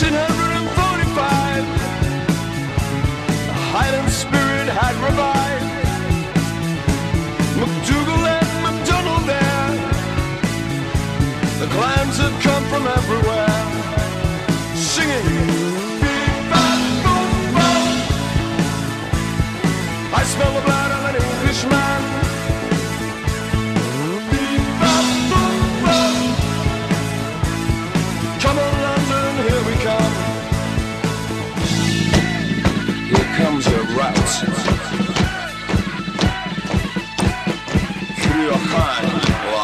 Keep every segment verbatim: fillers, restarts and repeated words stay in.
fifteen forty-five, the Highland spirit had revived. MacDougall and MacDonald there, the clans had come from everywhere, singing. I smell the blood of an Englishman. Come on, London, here we come. Here comes your route through your hand,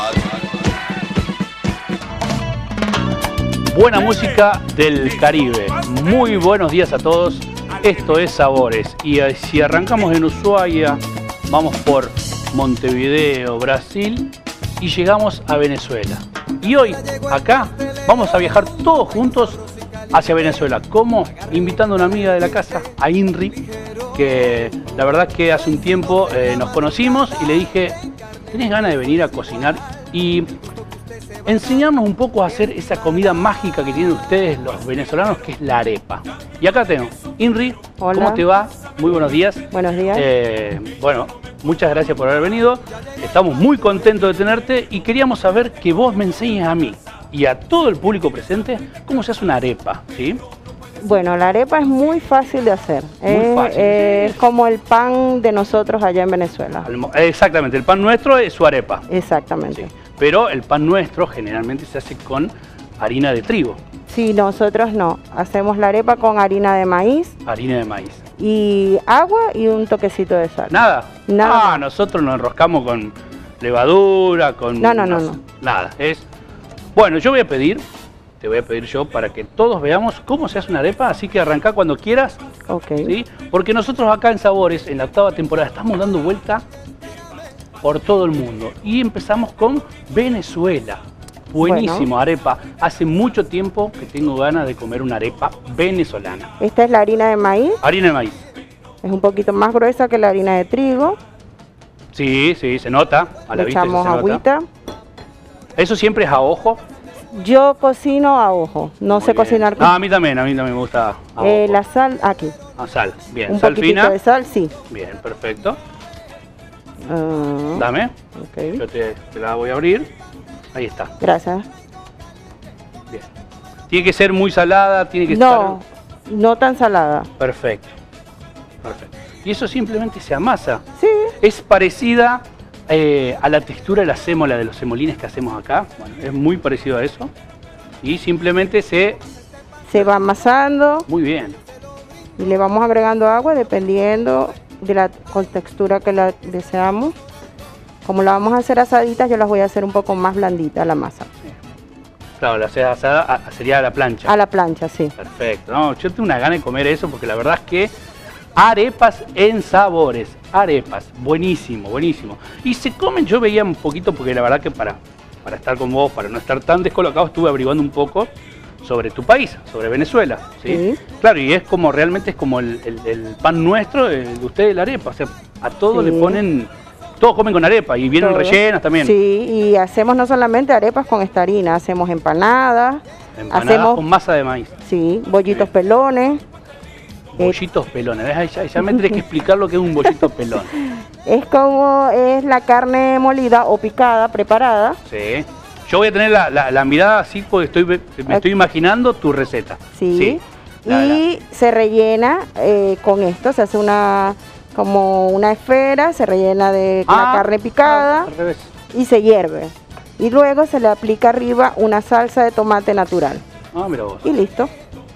blood. Buena música del Caribe. Muy buenos días a todos. Esto es Sabores y si arrancamos en Ushuaia, vamos por Montevideo, Brasil y llegamos a Venezuela. Y hoy, acá, vamos a viajar todos juntos hacia Venezuela. ¿Cómo? Invitando a una amiga de la casa, a Inri, que la verdad que hace un tiempo eh, nos conocimos y le dije, ¿tenés ganas de venir a cocinar y enseñarnos un poco a hacer esa comida mágica que tienen ustedes los venezolanos, que es la arepa? Y acá tengo, Inri, hola. ¿Cómo te va? Muy buenos días. Buenos días. Eh, bueno, muchas gracias por haber venido. Estamos muy contentos de tenerte y queríamos saber que vos me enseñes a mí y a todo el público presente cómo se hace una arepa, ¿sí? Bueno, la arepa es muy fácil de hacer. Muy es, fácil. Es como el pan de nosotros allá en Venezuela. Exactamente, el pan nuestro es su arepa. Exactamente. Sí. Pero el pan nuestro generalmente se hace con harina de trigo. Sí, nosotros no. Hacemos la arepa con harina de maíz. Harina de maíz. Y agua y un toquecito de sal. ¿Nada? Nada. Ah, nosotros nos enroscamos con levadura, con... No, no, no, no. Nada. Es... Bueno, yo voy a pedir, te voy a pedir yo, para que todos veamos cómo se hace una arepa, así que arrancá cuando quieras. Ok. ¿Sí? Porque nosotros acá en Sabores, en la octava temporada, estamos dando vuelta por todo el mundo. Y empezamos con Venezuela. Buenísimo, bueno. Arepa. Hace mucho tiempo que tengo ganas de comer una arepa venezolana. Esta es la harina de maíz. Harina de maíz. Es un poquito más gruesa que la harina de trigo. Sí, sí, se nota. A la Le vista echamos se agüita. Nota. ¿Eso siempre es a ojo? Yo cocino a ojo. No Muy sé bien. cocinar con... No, a mí también, a mí también me gusta a eh, ojo. La sal, aquí. A sal, bien. Un Sal poquitito fina. de sal, sí. Bien, perfecto. Uh, Dame. Okay. Yo te, te la voy a abrir. Ahí está. Gracias. Bien. Tiene que ser muy salada, tiene que no, estar... No tan salada. Perfecto. Perfecto. Y eso simplemente se amasa. Sí. Es parecida eh, a la textura de la sémola, de los semolines que hacemos acá. Bueno, es muy parecido a eso. Y simplemente se... Se va amasando. Muy bien. Y le vamos agregando agua dependiendo de la contextura que la deseamos. Como la vamos a hacer asaditas, yo las voy a hacer un poco más blandita la masa. Sí. Claro, la haces asada a, sería a la plancha. A la plancha, sí. Perfecto. No, yo tengo una gana de comer eso porque la verdad es que arepas en Sabores. Arepas. Buenísimo, buenísimo. Y se comen, yo veía un poquito porque la verdad que para, para estar con vos, para no estar tan descolocado, estuve averiguando un poco sobre tu país, sobre Venezuela, ¿sí? Sí. Claro, y es como realmente es como el, el, el pan nuestro de, de ustedes, la arepa. O sea, a todos sí. Le ponen, todos comen con arepa y vienen todos. Rellenas también. Sí, y hacemos no solamente arepas con esta harina, hacemos empanadas. Empanadas hacemos, con masa de maíz. Sí, bollitos sí. Pelones. Bollitos pelones, ¿ves? Ya, ya me tenés que explicar lo que es un bollito pelón. Es como es la carne molida o picada, preparada. Sí. Yo voy a tener la, la, la mirada así porque estoy, me estoy imaginando tu receta. Sí. Sí. La, y la. se rellena eh, con esto, se hace una como una esfera, se rellena de ah, la carne picada ah, al revés. Y se hierve. Y luego se le aplica arriba una salsa de tomate natural. Ah, mira vos. Y listo.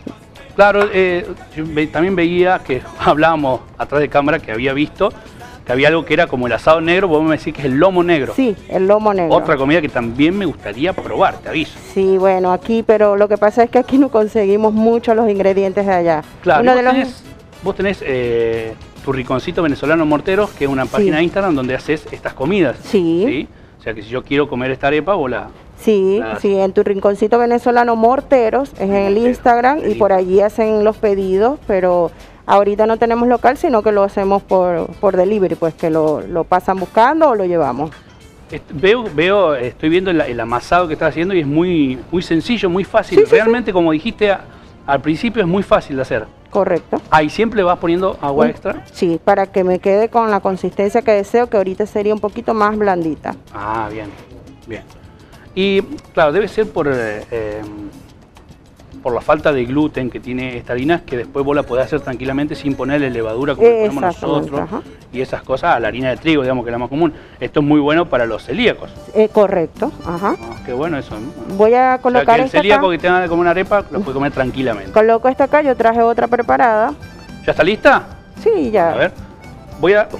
Claro, eh, yo ve, también veía que hablábamos atrás de cámara que había visto que había algo que era como el asado negro, vos me decís que es el lomo negro. Sí, el lomo negro. Otra comida que también me gustaría probar, te aviso. Sí, bueno, aquí, pero lo que pasa es que aquí no conseguimos mucho los ingredientes de allá. Claro, Uno vos, de los... tenés, vos tenés eh, tu Rinconcito Venezolano Morteros, que es una página sí. de Instagram donde haces estas comidas. Sí. ¿Sí? O sea que si yo quiero comer esta arepa, vos la... Sí, la... sí, en tu Rinconcito Venezolano Morteros, es en el Instagram, el y por allí hacen los pedidos, pero... Ahorita no tenemos local, sino que lo hacemos por, por delivery, pues que lo, lo pasan buscando o lo llevamos. Veo, veo, estoy viendo el, el amasado que estás haciendo y es muy, muy sencillo, muy fácil. Sí, sí, Realmente, sí. como dijiste Al principio es muy fácil de hacer. Correcto. Ahí siempre vas poniendo agua extra. Sí, para que me quede con la consistencia que deseo, que ahorita sería un poquito más blandita. Ah, bien, bien. Y claro, debe ser por, eh, eh, por la falta de gluten que tiene esta harina, que después vos la podés hacer tranquilamente sin ponerle levadura como le ponemos nosotros. Ajá. Y esas cosas a la harina de trigo, digamos que es la más común. Esto es muy bueno para los celíacos. Eh, correcto, ajá. Ah, qué bueno eso. Voy a colocar, o sea, que el celíaco acá, que tenga de comer una arepa, lo puede comer tranquilamente. Coloco esta acá, yo traje otra preparada. ¿Ya está lista? Sí, ya. A ver, voy a...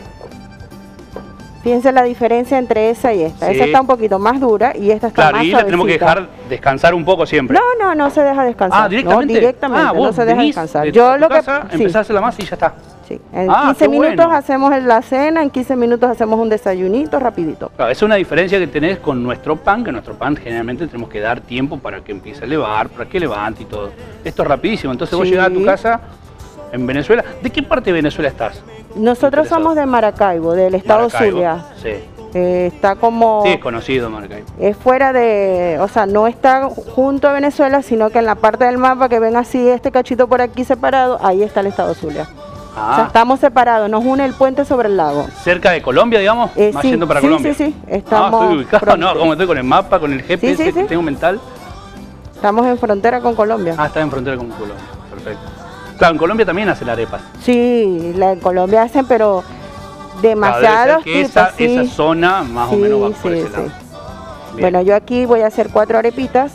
Fíjense la diferencia entre esa y esta. Sí. Esa está un poquito más dura y esta está claro, más y suavecita. la tenemos que dejar descansar un poco siempre. No, no, no se deja descansar. Ah, directamente. No, directamente, ah, vos no se deja descansar. De yo lo casa, que empezás sí. a hacer la masa y ya está. Sí. En ah, quince minutos bueno. hacemos la cena, en quince minutos hacemos un desayunito rapidito. Claro, esa es una diferencia que tenés con nuestro pan, que nuestro pan generalmente tenemos que dar tiempo para que empiece a elevar, para que levante y todo. Esto es rapidísimo, entonces sí. Vos llegás a tu casa en Venezuela. ¿De qué parte de Venezuela estás? Nosotros somos de Maracaibo, del estado Maracaibo, Zulia. Sí. Eh, está como... Sí, es conocido Maracaibo. Es fuera de... O sea, no está junto a Venezuela, sino que en la parte del mapa que ven así, este cachito por aquí separado, ahí está el estado Zulia. Ah. O sea, estamos separados, nos une el puente sobre el lago. ¿Cerca de Colombia, digamos? Eh, Más sí, yendo para sí, Colombia. Sí, sí, estamos... Ah, estoy ubicado, pronto. No, como estoy con el mapa, con el G P S sí, sí, que sí. tengo mental. Estamos en frontera con Colombia. Ah, está en frontera con Colombia, perfecto. Claro, en Colombia también hacen arepas. Sí, la, en Colombia hacen, pero demasiados claro, que tipos. Esa, sí. esa zona más sí, o menos va por sí, ese sí. lado. Bueno, yo aquí voy a hacer cuatro arepitas.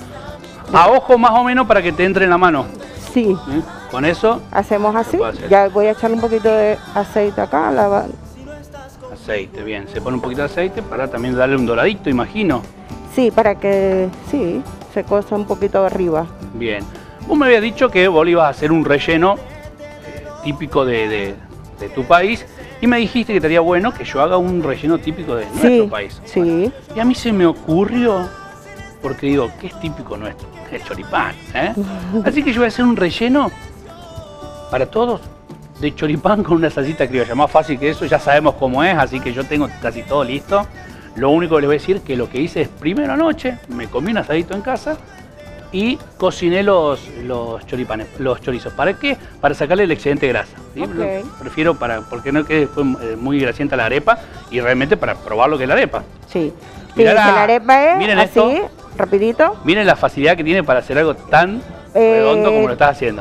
A ojo más o menos para que te entre en la mano. Sí. ¿Eh? Con eso hacemos así. Ya voy a echarle un poquito de aceite acá. La... Aceite, bien. Se pone un poquito de aceite para también darle un doradito, imagino. Sí, para que sí, se cosa un poquito arriba. Bien. Vos me habías dicho que vos ibas a hacer un relleno eh, típico de, de, de tu país y me dijiste que estaría bueno que yo haga un relleno típico de sí, nuestro país. Sí. Bueno, y a mí se me ocurrió, porque digo, ¿qué es típico nuestro? El choripán, ¿eh? Así que yo voy a hacer un relleno para todos de choripán con una salsita criolla. Más fácil que eso, ya sabemos cómo es, así que yo tengo casi todo listo. Lo único que les voy a decir es que lo que hice es primero anoche, me comí un asadito en casa y cociné los, los choripanes, los chorizos. ¿Para qué? Para sacarle el excedente de grasa. ¿Sí? Okay. Prefiero para, porque no quede después muy grasienta la arepa y realmente para probar lo que es la arepa. Sí. Mirá sí, la, la arepa es miren así, esto, rapidito. Miren la facilidad que tiene para hacer algo tan eh, redondo como lo estás haciendo.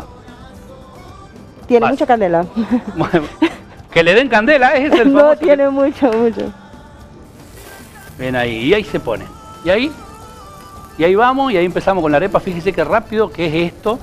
Tiene Vas. mucha candela. Que le den candela, ese es el famoso. No, tiene que... mucho, mucho. Ven ahí, y ahí se pone. Y ahí, y ahí vamos, y ahí empezamos con la arepa. Fíjese qué rápido que es esto.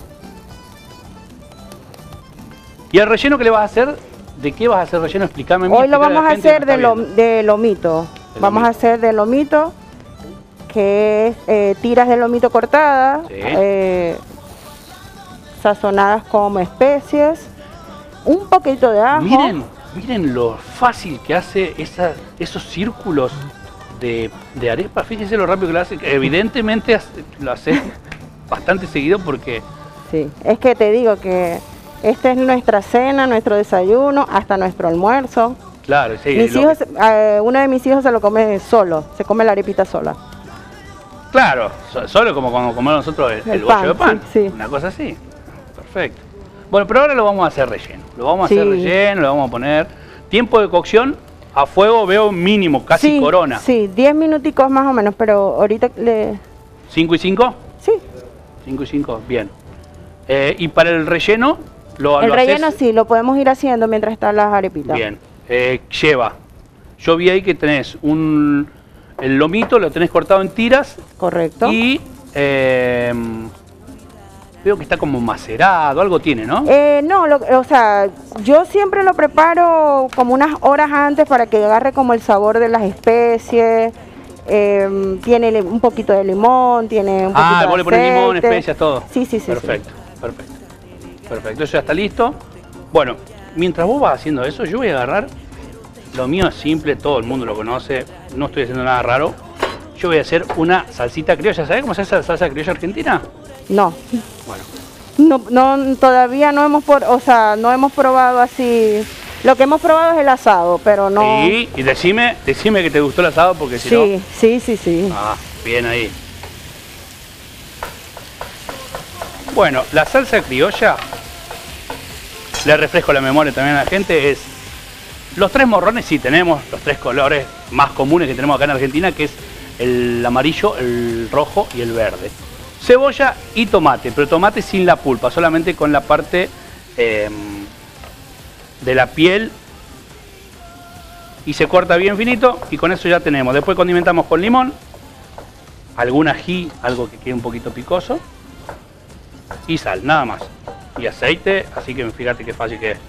¿Y el relleno que le vas a hacer? ¿De qué vas a hacer relleno? Explícame a mí. Hoy lo vamos a hacer de, lo, de lomito. De vamos lomito. a hacer de lomito, que es eh, tiras de lomito cortadas, sí. eh, sazonadas con especies, un poquito de ajo. Miren, miren lo fácil que hace esa, esos círculos de, de arepa. Fíjense lo rápido que lo hace. Evidentemente lo hace bastante seguido porque... Sí, es que te digo que esta es nuestra cena, nuestro desayuno, hasta nuestro almuerzo. Claro, sí. Mis hijos, que... eh, uno de mis hijos se lo come solo, se come la arepita sola. Claro, solo como cuando comemos nosotros el, el, el bollo de pan, sí, sí. Una cosa así. Perfecto. Bueno, pero ahora lo vamos a hacer relleno. Lo vamos a sí. hacer relleno, lo vamos a poner. Tiempo de cocción a fuego veo mínimo, casi sí, corona. Sí, diez minuticos más o menos, pero ahorita le... ¿cinco y cinco? Sí. cinco y cinco, bien. Eh, ¿Y para el relleno? Lo, el lo relleno haces... sí, lo podemos ir haciendo mientras están las arepitas. Bien. Eh, lleva. Yo vi ahí que tenés un... El lomito lo tenés cortado en tiras. Correcto. Y... Eh, veo que está como macerado, algo tiene, ¿no? Eh, no, lo, o sea, yo siempre lo preparo como unas horas antes para que agarre como el sabor de las especies. Eh, tiene un poquito de limón, tiene un poquito ah, de vos le pones limón, especias, todo. Sí, sí, sí. Perfecto, sí. perfecto. Perfecto, eso ya está listo. Bueno, mientras vos vas haciendo eso, yo voy a agarrar, lo mío es simple, todo el mundo lo conoce, no estoy haciendo nada raro. Yo voy a hacer una salsita criolla. ¿Sabés cómo se hace la salsa criolla argentina? No. Bueno. No, no, todavía no hemos, por, o sea, no hemos probado así. Lo que hemos probado es el asado, pero no. Sí, y decime, decime que te gustó el asado porque si sí, no. Sí, sí, sí. Ah, bien ahí. Bueno, la salsa criolla, le refresco la memoria también a la gente, es los tres morrones. Sí, tenemos los tres colores más comunes que tenemos acá en Argentina, que es el amarillo, el rojo y el verde. Cebolla y tomate, pero tomate sin la pulpa, solamente con la parte eh, de la piel, y se corta bien finito y con eso ya tenemos. Después condimentamos con limón, algún ají, algo que quede un poquito picoso, y sal, nada más. Y aceite, así que fíjate qué fácil que es.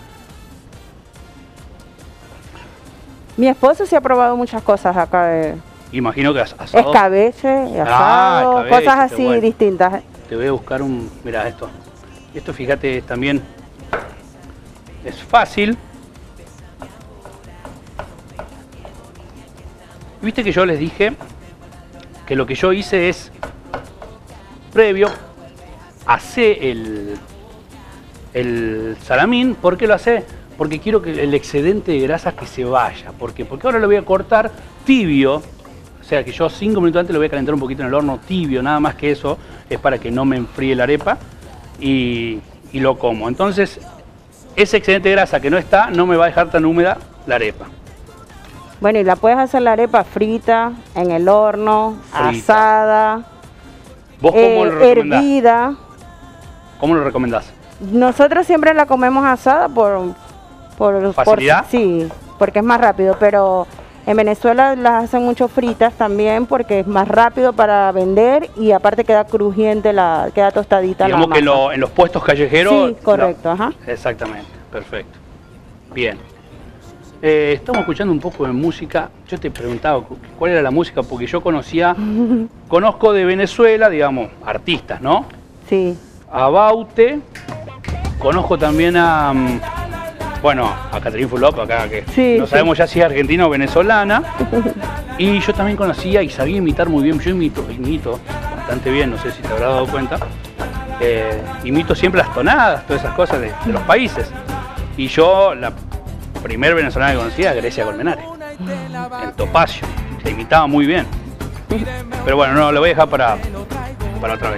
Mi esposo sí ha probado muchas cosas acá de... Imagino que as- asado. Escabeche, asado, Ah, escabeche, cosas qué así bueno. distintas. Te voy a buscar un... Mira esto. Esto fíjate también es fácil. Viste que yo les dije que lo que yo hice es previo, hacé el, el salamín. ¿Por qué lo hacé? Porque quiero que el excedente de grasas que se vaya. ¿Por qué? Porque ahora lo voy a cortar tibio. O sea que yo cinco minutos antes lo voy a calentar un poquito en el horno tibio, nada más que eso, es para que no me enfríe la arepa y, y lo como. Entonces, ese excedente de grasa que no está, no me va a dejar tan húmeda la arepa. Bueno, y la puedes hacer la arepa frita, en el horno, Frita. asada, ¿Vos cómo eh, lo recomendás? hervida. ¿Cómo lo recomendás? Nosotros siempre la comemos asada por... por ¿Facilidad? por- sí, porque es más rápido, pero en Venezuela las hacen mucho fritas también porque es más rápido para vender y aparte queda crujiente, la, queda tostadita la Digamos que en, masa. lo- en los puestos callejeros... Sí, correcto, ajá. Exactamente, perfecto. Bien. Eh, estamos escuchando un poco de música. Yo te preguntaba cu- cuál era la música, porque yo conocía, conozco de Venezuela, digamos, artistas, ¿no? Sí, A Baute, conozco también a, mm, bueno, a Catherine Fulop, acá que Sí, no sí. sabemos ya si es argentina o venezolana. Y yo también conocía y sabía imitar muy bien. Yo imito, imito bastante bien, no sé si te habrás dado cuenta. Eh, imito siempre las tonadas, todas esas cosas de, de los países. Y yo, la primer venezolana que conocía era Grecia Colmenares, en Topacio. Se imitaba muy bien. Pero bueno, no, lo voy a dejar para, para otra vez.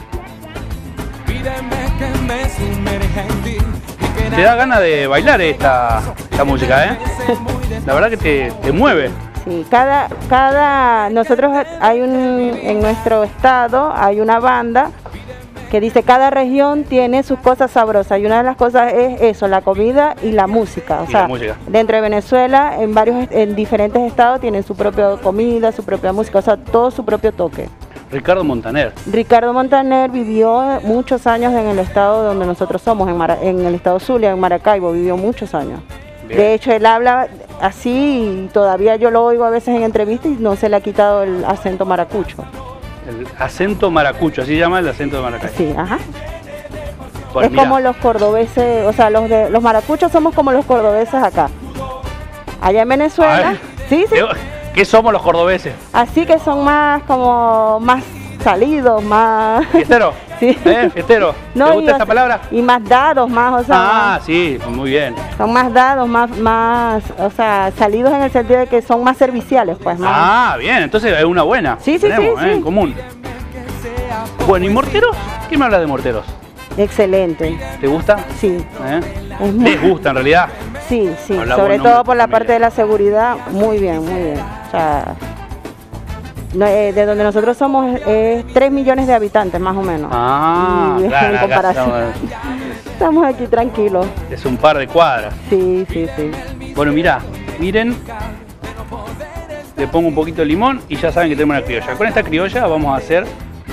Te da ganas de bailar esta, esta música, ¿eh? La verdad que te, te mueve. sí. Cada, cada, nosotros hay un, en nuestro estado hay una banda que dice cada región tiene sus cosas sabrosas y una de las cosas es eso, la comida y la música. O Y sea, la música. dentro de Venezuela, en varios, en diferentes estados tienen su propia comida, su propia música, o sea, todo su propio toque. Ricardo Montaner. Ricardo Montaner vivió muchos años en el estado donde nosotros somos, en, Mara- en el estado Zulia, en Maracaibo, vivió muchos años. Bien. De hecho, él habla así y todavía yo lo oigo a veces en entrevistas y no se le ha quitado el acento maracucho. El acento maracucho, así se llama el acento de Maracaibo. Sí, ajá. Bueno, es mira, como los cordobeses, o sea, los de los maracuchos somos como los cordobeses acá. Allá en a Venezuela, ver, sí, sí, ¿qué- ¿Qué somos los cordobeses? así que son más como más salidos, más ¿Fiestero? Sí. ¿Eh? ¿Fiestero? No, ¿Te y, gusta o esa sea, palabra? y más dados, más, o sea, Ah, más- sí, muy bien. son más dados, más, más, o sea, salidos en el sentido de que son más serviciales, pues, más. Ah, bien, entonces es una buena. Sí, sí, Tenemos, sí, ¿eh? sí. En común. Bueno, ¿y morteros? ¿Qué me habla de morteros? Excelente, ¿Te gusta? sí, ¿Eh? es muy- ¿Les gusta en realidad? sí, sí, Habla sobre buen nombre todo por la familia. parte de la seguridad, muy bien, muy bien. O sea, no, eh, de donde nosotros somos es tres millones de habitantes más o menos. Ah, Y claro, en acá comparación, estamos- estamos aquí tranquilos. es un par de cuadras. Sí, sí, sí. Bueno, mirá, miren. Le pongo un poquito de limón y ya saben que tenemos una criolla. Con esta criolla vamos a hacer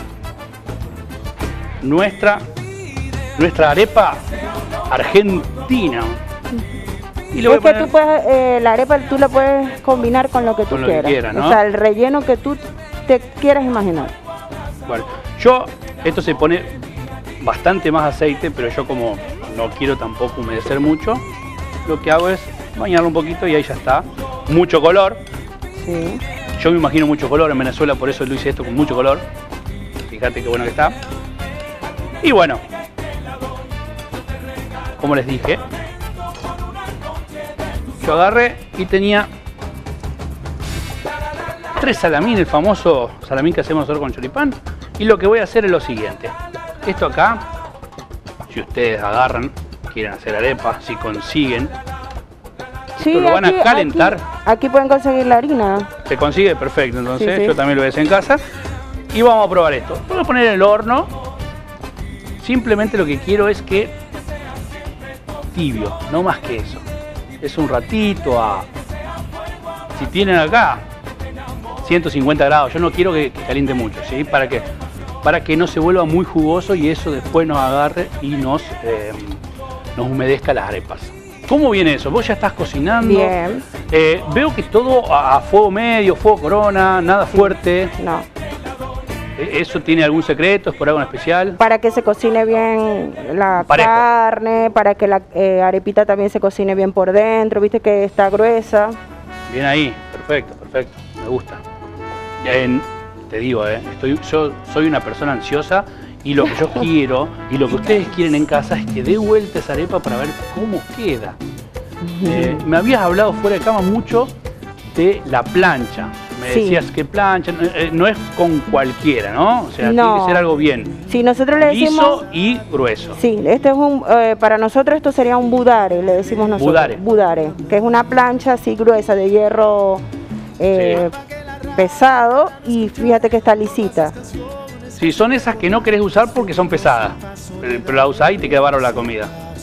nuestra, nuestra arepa argentina. Y le voy Es a que poner... tú puedes, eh, la arepa tú la puedes combinar con lo que tú Con lo que quieras. quieras, ¿no? O sea, el relleno que tú te quieras imaginar. Bueno, yo, esto se pone bastante más aceite, pero yo como no quiero tampoco humedecer mucho, lo que hago es bañarlo un poquito y ahí ya está. Mucho color. Sí. Yo me imagino mucho color en Venezuela, por eso lo hice esto con mucho color. Fíjate qué bueno que está. Y bueno, como les dije, yo agarré y tenía tres salamín, el famoso salamín que hacemos nosotros con choripán. Y lo que voy a hacer es lo siguiente. Esto acá si ustedes agarran, quieren hacer arepas, si consiguen. Sí, Esto lo van aquí, a calentar. Aquí, aquí pueden conseguir la harina. Se consigue, perfecto. Entonces Sí, sí. yo también lo voy a hacer en casa. Y vamos a probar esto. Voy a poner en el horno. Simplemente lo que quiero es que tibio, no más que eso. Es un ratito a... Si tienen acá ciento cincuenta grados, yo no quiero que, que caliente mucho, ¿sí? ¿Para qué? Para que no se vuelva muy jugoso y eso después nos agarre y nos, eh, nos humedezca las arepas. ¿Cómo viene eso? Vos ya estás cocinando. Bien. Eh, veo que todo a, a fuego medio, fuego corona, nada Sí. fuerte. No. ¿Eso tiene algún secreto? ¿Es por algo en especial? Para que se cocine bien la Parejo. carne, para que la eh, arepita también se cocine bien por dentro, viste que está gruesa. Bien ahí, perfecto, perfecto, me gusta. En- te digo, eh, estoy, yo soy una persona ansiosa y lo que yo quiero y lo que ustedes quieren en casa es que dé vuelta esa arepa para ver cómo queda. Eh, me habías hablado fuera de cama mucho de la plancha. Me Sí. decías que plancha, eh, no es con cualquiera, ¿no? O sea, No. tiene que ser algo bien. Si nosotros le decimos... Liso y grueso. Sí, este es un, eh, para nosotros esto sería un budare, le decimos nosotros. Budare. Budare, que es una plancha así gruesa de hierro eh, pesado y fíjate que está lisita. Sí, son esas que no querés usar porque son pesadas, pero pero la usás y te queda bárbaro la comida.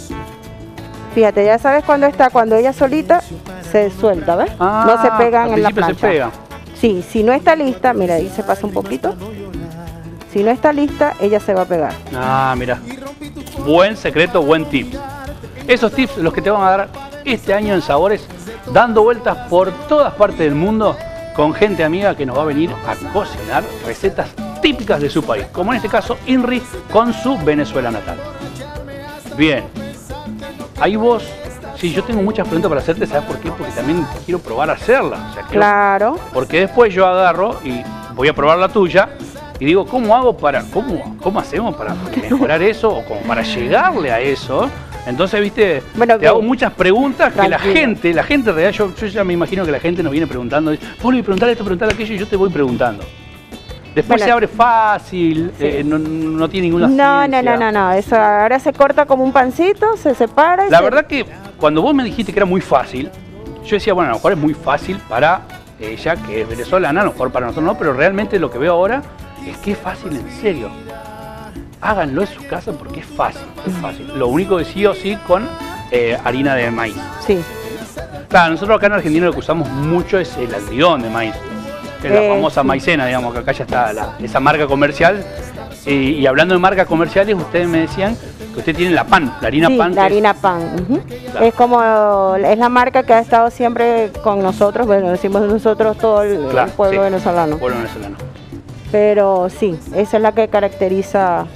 Fíjate, ya sabes cuándo está, cuando ella solita se suelta, ¿ves? Ah, no se pegan al en la principio plancha. se pega. Sí, si no está lista, mira, ahí se pasa un poquito. Si no está lista, ella se va a pegar. Ah, mira. Buen secreto, buen tip. Esos tips los que te van a dar este año en Sabores, dando vueltas por todas partes del mundo con gente amiga que nos va a venir a cocinar recetas típicas de su país, como en este caso Inri con su Venezuela natal. Bien. Ahí vos, sí, yo tengo muchas preguntas para hacerte, ¿sabes por qué? Porque también quiero probar a hacerla. O sea, quiero- Claro. Porque después yo agarro y voy a probar la tuya y digo, ¿cómo hago para, cómo, cómo hacemos para mejorar eso o como para llegarle a eso? Entonces, viste, Bueno, te hago bien. muchas preguntas que la Tranquilo. gente, la gente en realidad, yo, yo ya me imagino que la gente nos viene preguntando, vos le preguntar esto, preguntar aquello y yo te voy preguntando. Después Bueno. se abre fácil, Sí. eh, no, no tiene ninguna No, no, ciencia. no, no, no, eso ahora se corta como un pancito, se separa y La se- verdad que cuando vos me dijiste que era muy fácil, yo decía, bueno, a lo mejor es muy fácil para ella, que es venezolana, a lo mejor para nosotros no, pero realmente lo que veo ahora es que es fácil, en serio. Háganlo en su casa porque es fácil, es fácil. Lo único que sí o sí con eh, harina de maíz. Sí. Claro, nosotros acá en Argentina lo que usamos mucho es el almidón de maíz, que es la Eh, famosa sí. maicena, digamos, que acá ya está la- esa marca comercial. Y, y hablando de marcas comerciales, ustedes me decían que usted tiene la pan, la harina Sí, pan. la que es- harina pan. Ujú. Claro. Es como, es la marca que ha estado siempre con nosotros, bueno, decimos nosotros todo el, el Claro, pueblo sí. venezolano. Pueblo venezolano. Pero sí, esa es la que caracteriza.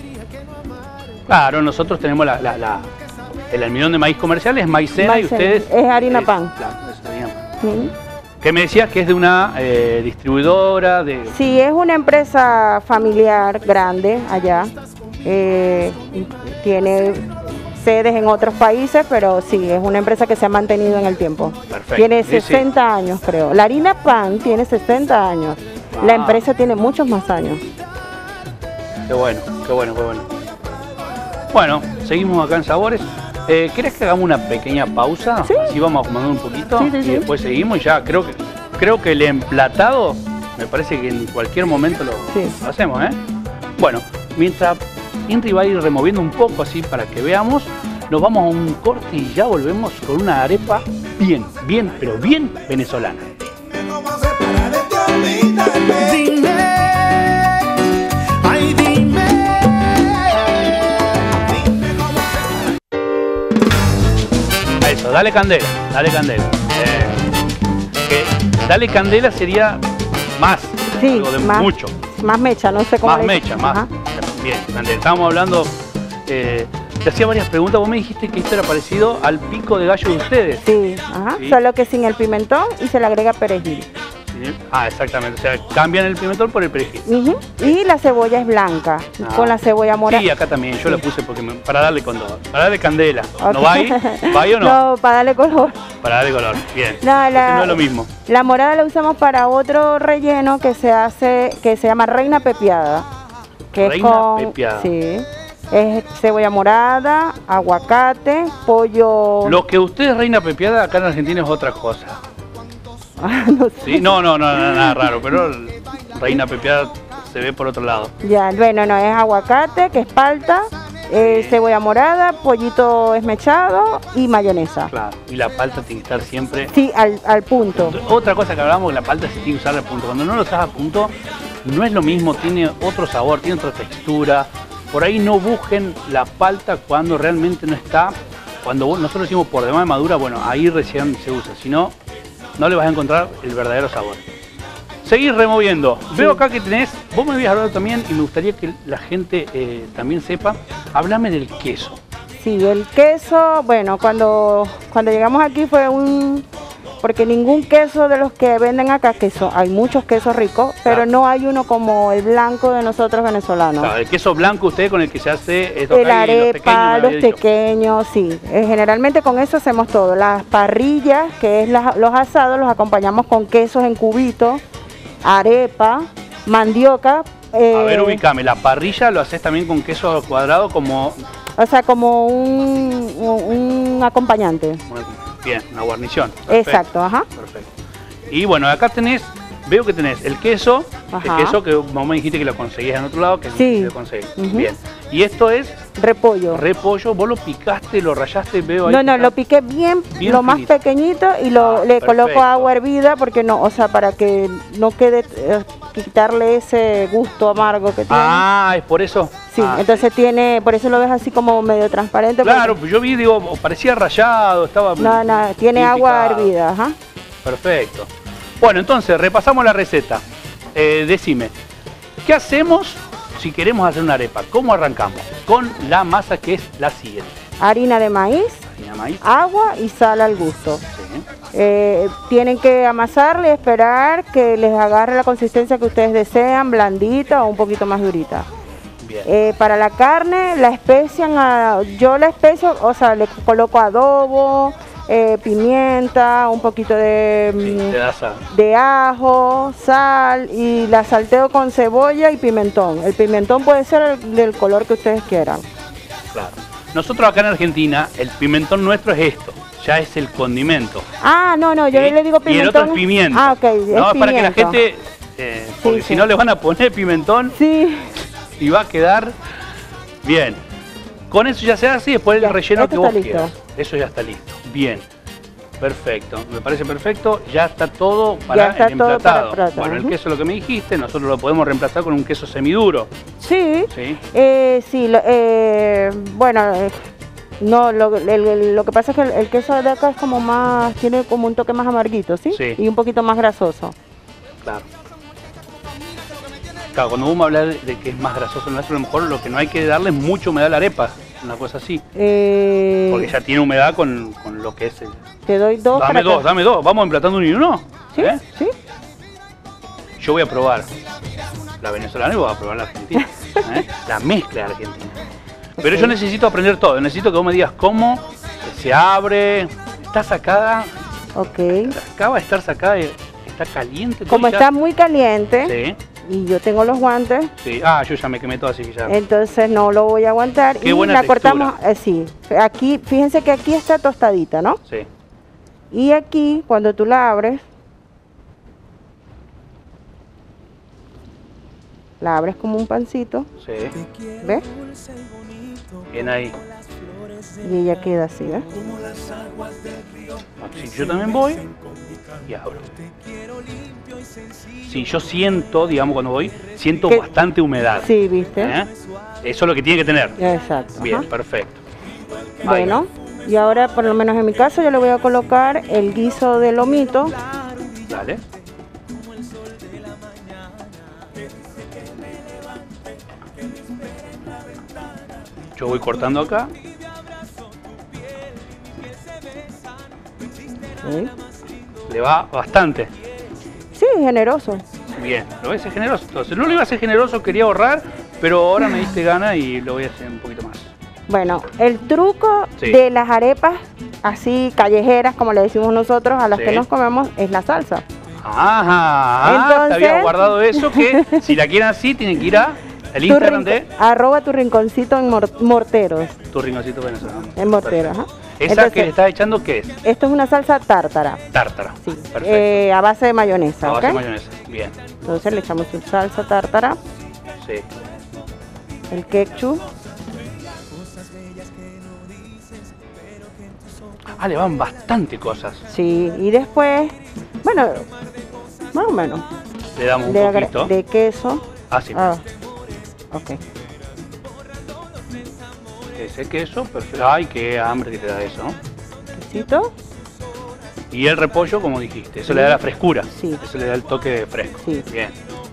Claro, nosotros tenemos la, la- la- el almidón de maíz comercial, es maicena y Maicena, ustedes... es harina pan. Claro, es harina pan. Ujú. Que me decías que es de una eh, distribuidora de... Sí, es una empresa familiar grande allá. eh, tiene sedes en otros países, pero sí, es una empresa que se ha mantenido en el tiempo. Perfecto. Tiene Sí, sí. sesenta años, creo. La harina pan tiene sesenta años. La Ah. empresa tiene muchos más años. Qué bueno, qué bueno, qué bueno. Bueno, seguimos acá en Sabores. Eh, ¿Querés que hagamos una pequeña pausa? Sí. Así vamos acomodando un poquito Sí, sí, y sí. después seguimos. Ya creo que creo que el emplatado, me parece que en cualquier momento lo Sí. lo hacemos, ¿eh? Bueno, mientras Inri va a ir removiendo un poco así para que veamos, nos vamos a un corte y ya volvemos con una arepa bien, bien, pero bien venezolana. ¿Cómo hacer para de te olvidarme? Dime, ay dime, dime cómo hacer. A eso, dale candela, dale candela. Eh, que dale candela sería más, Sí, algo de más. mucho. Más mecha, no sé cómo Más le mecha, dicen. más. Ajá. Bien, candela. Estábamos hablando, eh, te hacía varias preguntas. Vos me dijiste que esto era parecido al pico de gallo de ustedes. Sí, ajá. Sí. Solo que sin el pimentón y se le agrega perejil. ¿Sí? Ah, exactamente. O sea, cambian el pimentón por el perejil. Ujú. Y la cebolla es blanca, Ah. con la cebolla morada. Sí, acá también. Yo la puse porque me- para darle color. Para darle candela. Ok. ¿No va ahí? ¿Va ahí o no? No, para darle color. Para darle color. Bien. No, Porque la- no es lo mismo. La morada la usamos para otro relleno que se hace, que se llama reina pepiada. Que Reina es con, pepiada. Sí. Es cebolla morada, aguacate, pollo... Lo que usted es reina pepiada acá en Argentina es otra cosa. Ah, no sé. ¿Sí? No, no, no, no, nada raro, pero reina pepiada se ve por otro lado. Ya, bueno, no, es aguacate, que es palta, eh, cebolla morada, pollito esmechado y mayonesa. Claro, y la palta tiene que estar siempre... Sí, al, al punto. Otra cosa que hablamos, la palta se tiene que usar al punto. Cuando no lo usas a punto, no es lo mismo, tiene otro sabor, tiene otra textura. Por ahí no busquen la palta cuando realmente no está. Cuando nosotros decimos por demás de madura, bueno, ahí recién se usa. Si no, no le vas a encontrar el verdadero sabor. Seguir removiendo. Sí. Veo acá que tenés, vos me habías hablado también y me gustaría que la gente eh, también sepa. Háblame del queso. Sí, el queso, bueno, cuando, cuando llegamos aquí fue un... Porque ningún queso de los que venden acá, queso, hay muchos quesos ricos, pero claro, no hay uno como el blanco de nosotros venezolanos. Claro, el queso blanco usted con el que se hace... El arepa, los pequeños, sí. Eh, generalmente con eso hacemos todo. Las parrillas, que es la, los asados, los acompañamos con quesos en cubitos, arepa, mandioca. Eh, A ver, ubicame, la parrilla lo haces también con queso cuadrado como... O sea, como un, un, un acompañante. Bien, una guarnición. Perfecto. Exacto, ajá. Perfecto. Y bueno, acá tenés, veo que tenés el queso, ajá, el queso que vos me dijiste que lo conseguís en otro lado, que sí, lo conseguís. Uh-huh. Bien. Y esto es... Repollo. Repollo, vos lo picaste, lo rayaste, veo ahí. No, no, lo piqué bien, bien lo finito, más pequeñito y lo, ah, le perfecto, coloco agua hervida porque no, o sea, para que no quede, eh, quitarle ese gusto amargo que tiene. Ah, es por eso. Sí, ah, entonces sí, tiene, por eso lo ves así como medio transparente. Claro, pues yo vi, digo, parecía rayado, estaba... No, no, tiene agua picado, hervida, ajá. Perfecto. Bueno, entonces, repasamos la receta. Eh, decime, ¿qué hacemos si queremos hacer una arepa? ¿Cómo arrancamos? Con la masa que es la siguiente. Harina de maíz, Harina de maíz, agua y sal al gusto. Sí. Eh, tienen que amasarle y esperar que les agarre la consistencia que ustedes desean, blandita o un poquito más durita. Bien. Eh, para la carne la especian, a, yo la especio, o sea, le coloco adobo, eh, pimienta, un poquito de, sí, de ajo, sal y la salteo con cebolla y pimentón. El pimentón puede ser el, del color que ustedes quieran. Claro. Nosotros acá en Argentina, el pimentón nuestro es esto, ya es el condimento. Ah, no, no, yo ¿sí? le digo pimentón. Y el otro es pimiento. Ah, ok, es no, pimiento. Para que la gente, eh, porque sí, si sí. no le van a poner pimentón, sí, y va a quedar bien. Con eso ya se hace y después ya, el relleno que vos quieras. Eso ya está listo. Bien. Perfecto. Me parece perfecto. Ya está todo para está el emplatado. Todo para el bueno, el queso, lo que me dijiste, nosotros lo podemos reemplazar con un queso semiduro. Sí. Sí. Eh, sí. Lo, eh, bueno, eh, no. Lo, el, el, lo que pasa es que el, el queso de acá es como más, tiene como un toque más amarguito, ¿sí? Sí. Y un poquito más grasoso. Claro. Claro, cuando vamos a hablar de que es más grasoso el nuestro, a lo mejor lo que no hay que darle es mucha humedad a la arepa, una cosa así. Eh... Porque ya tiene humedad con, con lo que es el... Te doy dos. Dame para dos, acá. dame dos. ¿Vamos emplatando uno y uno? Sí, ¿Eh? sí. Yo voy a probar la venezolana y voy a probar la argentina. ¿eh? La mezcla de Argentina. Pero okay, yo necesito aprender todo. Necesito que vos me digas cómo se abre. Está sacada. Ok. Acaba de estar sacada. Está caliente. Como ya... está muy caliente. Sí. Y yo tengo los guantes. Sí. Ah, yo ya me quemé todo así que ya. Entonces no lo voy a aguantar. Qué y buena la textura. cortamos así. Aquí, fíjense que aquí está tostadita, ¿no? Sí. Y aquí, cuando tú la abres, la abres como un pancito. Sí. ¿Ves? Bien ahí. Y ella queda así, ¿ves? Así yo también voy y abro. Sí, yo siento, digamos, cuando voy, siento ¿Qué? Bastante humedad. Sí, ¿viste? ¿Eh? Eso es lo que tiene que tener. Exacto. Bien, ajá. Perfecto. Bueno, y ahora, por lo menos en mi caso, yo le voy a colocar el guiso de lomito. Dale. Yo voy cortando acá. Sí. Le va bastante. Sí, generoso. Bien, lo voy a hacer generoso. Entonces, no lo iba a hacer generoso, quería ahorrar, pero ahora me diste gana y lo voy a hacer un poquito más. Bueno, el truco sí. de las arepas así callejeras, como le decimos nosotros, a las sí. que nos comemos, es la salsa. Ajá, Entonces... te había guardado eso, que si la quieren así, tienen que ir a... El Instagram Tu de arroba tu rinconcito en mor- morteros. Tu Rinconcito Venezolano. En mortero, ajá. ¿Esa Entonces, que le estás echando qué es? Esto es una salsa tártara. Tártara. Sí. Perfecto. Eh, a base de mayonesa, A base ¿ok? de mayonesa. Bien. Entonces le echamos su salsa tártara, Sí. el ketchup. Ah, le van bastante cosas. Sí, y después, bueno, más o menos, Le damos un de, agra- poquito. de queso. Ah, sí. Ah, ok. Ese queso, perfecto. Ay, qué hambre que te da eso, ¿no? Quesito. Y el repollo, como dijiste, eso le da la frescura. Sí. Eso le da el toque fresco. Sí. Bien.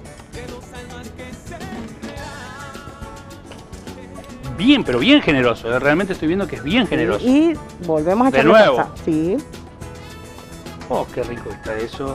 Bien, pero bien generoso. ¿eh? Realmente estoy viendo que es bien generoso. Y volvemos a De echarle nuevo. salsa. Sí. Oh, qué rico está eso.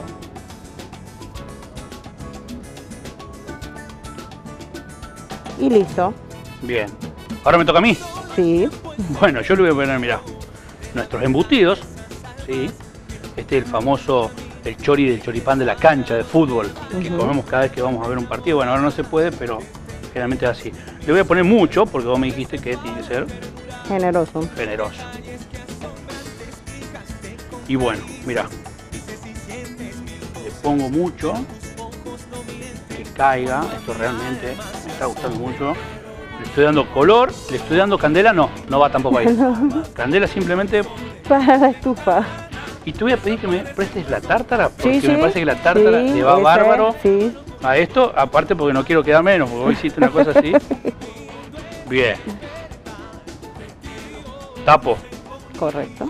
Y listo. Bien. Ahora me toca a mí. Sí. Bueno, yo le voy a poner, mirá, nuestros embutidos, ¿sí? Este es el famoso, el chori del choripán de la cancha de fútbol, que Ujú. comemos cada vez que vamos a ver un partido. Bueno, ahora no se puede, pero generalmente es así. Le voy a poner mucho, porque vos me dijiste que tiene que ser Generoso. generoso. Y bueno, mirá, le pongo mucho, que caiga, esto realmente me está gustando mucho. Le estoy dando color, le estoy dando candela, no, no va tampoco ahí. Candela simplemente. Para la estufa. Y te voy a pedir que me prestes la tártara, porque Sí, me sí. parece que la tártara Sí, le va ese, bárbaro Sí. a esto, aparte porque no quiero quedar menos, porque hoy hiciste una cosa así. Bien. Tapo. Correcto.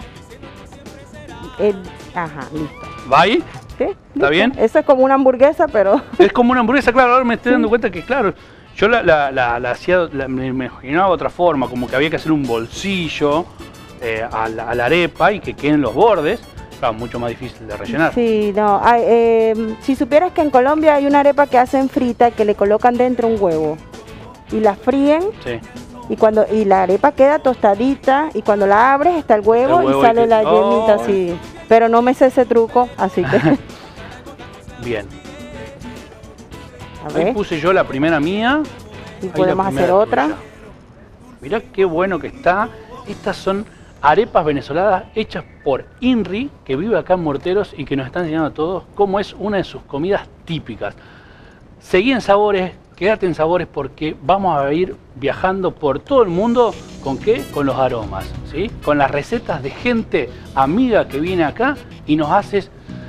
El- ajá, listo. ¿Va ahí? ¿Sí? ¿Listo? bien? Eso es como una hamburguesa, pero Es como una hamburguesa, claro, ahora me estoy dando cuenta que, claro, yo la, la, la, la hacía, la- me me imaginaba de otra forma, como que había que hacer un bolsillo eh, a, la, a la arepa y que queden los bordes, claro, mucho más difícil de rellenar. sí, no. Ay, eh, si supieras que en Colombia hay una arepa que hacen frita que le colocan dentro un huevo y la fríen Sí. y cuando y la arepa queda tostadita y cuando la abres está el huevo, El huevo y sale y la que- yemita Oh. así. Pero no me sé ese truco, así que Bien. a Ahí ver, puse yo la primera mía. y Ahí la podemos hacer primera otra. tuya. Mirá qué bueno que está. Estas son arepas venezolanas hechas por Inri, que vive acá en Morteros y que nos está enseñando a todos cómo es una de sus comidas típicas. Seguí en Sabores, quédate en Sabores porque vamos a ir viajando por todo el mundo. ¿Con qué? Con los aromas, ¿sí? Con las recetas de gente amiga que viene acá y nos hace,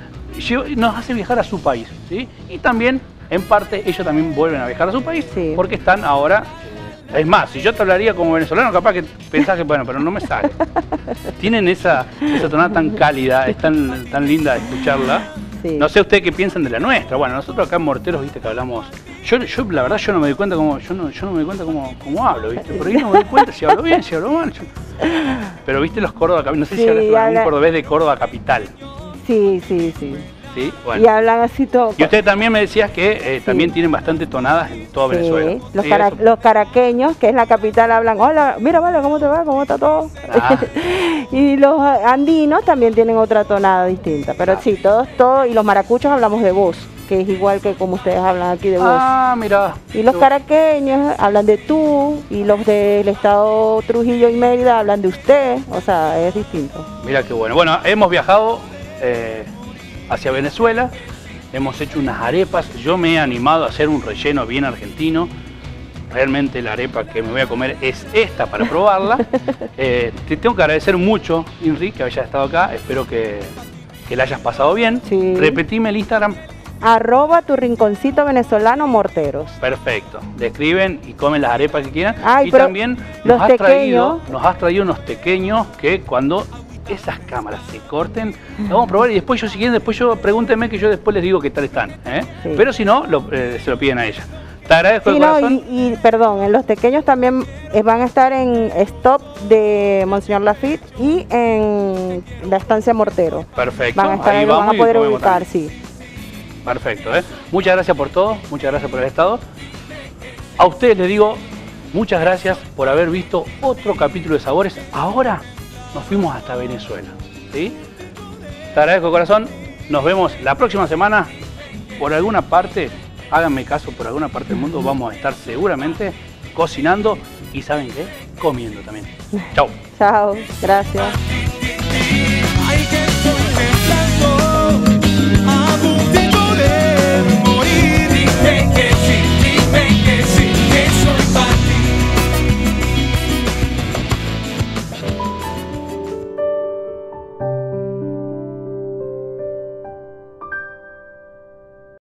nos hace viajar a su país, ¿sí? Y también, en parte, ellos también vuelven a viajar a su país Sí. porque están ahora. Es más, si yo te hablaría como venezolano, capaz que pensás que, bueno, pero no me sale. Tienen esa, esa tonada tan cálida, es tan, tan linda de escucharla. Sí. No sé ustedes qué piensan de la nuestra. Bueno, nosotros acá en Morteros, viste que hablamos. Yo, yo la verdad, yo no me doy cuenta cómo, yo no, yo no me doy cuenta cómo, cómo hablo, viste. Por ahí no me doy cuenta si hablo bien, si hablo mal. Yo- Pero viste los Córdoba, Capi- no sé si Sí, hablas con algún habla- cordobés de Córdoba capital, Sí, sí, sí. ¿sí? Y Bueno. hablan así todo. Y usted también me decías que eh, también tienen bastante tonadas en toda Sí, Venezuela. Los, Sí, cara- eso- los caraqueños, que es la capital, hablan, hola, mira, vale, ¿cómo te va? ¿Cómo está todo? Ah. Y los andinos también tienen otra tonada distinta. Pero Ah. sí, todos, todos, y los maracuchos hablamos de voz, que es igual que como ustedes hablan aquí de voz. Ah, mira. Y los caraqueños hablan de tú, y los del estado Trujillo y Mérida hablan de usted, o sea, es distinto. Mira qué bueno. Bueno, hemos viajado eh, hacia Venezuela, hemos hecho unas arepas. Yo me he animado a hacer un relleno bien argentino. Realmente la arepa que me voy a comer es esta para probarla. Eh, te tengo que agradecer mucho, Inri, que hayas estado acá. Espero que, que la hayas pasado bien. Sí. Repetime el Instagram. Arroba tu rinconcito venezolano Morteros. Perfecto. Le escriben y comen las arepas que quieran. Ay, y pero también los nos has, traído, tequeños- nos has traído unos pequeños que cuando esas cámaras se corten, lo vamos a probar y después yo si quieren, después yo pregúntenme que yo después les digo qué tal están. ¿eh? Sí. Pero si no, lo- eh, se lo piden a ella. Te agradezco Sí, de no, corazón. y, y, perdón, en los pequeños también eh, van a estar en Stop de Monseñor Lafitte y en la estancia Mortero. Perfecto. Van a estar Ahí ahí, lo van vamos a y poder comemos ubicar, también. sí. Perfecto. ¿eh? Muchas gracias por todo, muchas gracias por haber estado. A ustedes les digo muchas gracias por haber visto otro capítulo de Sabores. Ahora nos fuimos hasta Venezuela. ¿Sí? Te agradezco, corazón. Nos vemos la próxima semana por alguna parte háganme caso, por alguna parte del mundo vamos a estar seguramente cocinando y ¿saben qué? Comiendo también. Chau. Chao, gracias.